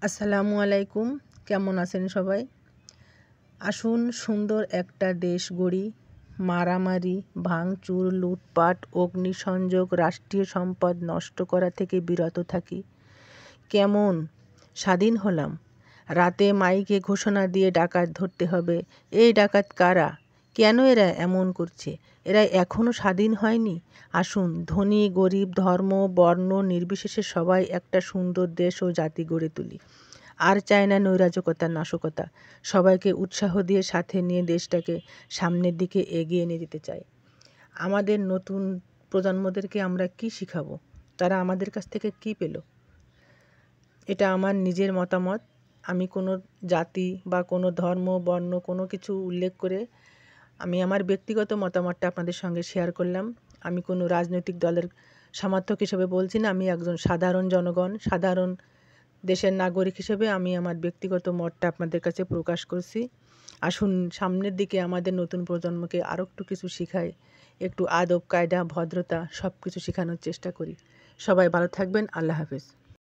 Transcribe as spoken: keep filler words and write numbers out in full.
আসসালামু আলাইকুম। কেমন আছেন সবাই? আসুন সুন্দর একটা দেশ গড়ি। মারামারি, ভাঙচুর, লুটপাট, অগ্নিসংযোগ, রাষ্ট্রীয় সম্পদ নষ্ট করা থেকে বিরত থাকি। কেমন স্বাধীন হলাম? রাতে মাইকে ঘোষণা দিয়ে ডাকাত ধরতে হবে। এই ডাকাত কারা? কেন এরা এমন করছে? এরা এখনও স্বাধীন হয়নি? আসুন ধনী গরিব ধর্ম বর্ণ নির্বিশেষে সবাই একটা সুন্দর দেশ ও জাতি গড়ে তুলি। আর চায় না নৈরাজকতা নাশকতা। সবাইকে উৎসাহ দিয়ে সাথে নিয়ে দেশটাকে সামনের দিকে এগিয়ে নিয়ে যেতে চাই। আমাদের নতুন প্রজন্মদেরকে আমরা কি শিখাবো? তারা আমাদের কাছ থেকে কি পেল? এটা আমার নিজের মতামত। আমি কোনো জাতি বা কোনো ধর্ম বর্ণ কোনো কিছু উল্লেখ করে আমি আমার ব্যক্তিগত মতামতটা আপনাদের সঙ্গে শেয়ার করলাম। আমি কোনো রাজনৈতিক দলের সমর্থক হিসেবে বলছি না। আমি একজন সাধারণ জনগণ, সাধারণ দেশের নাগরিক হিসেবে আমি আমার ব্যক্তিগত মতটা আপনাদের কাছে প্রকাশ করছি। আসুন সামনের দিকে আমাদের নতুন প্রজন্মকে আরও একটু কিছু শিখাই, একটু আদব কায়দা ভদ্রতা সব কিছু শেখানোর চেষ্টা করি। সবাই ভালো থাকবেন। আল্লাহ হাফেজ।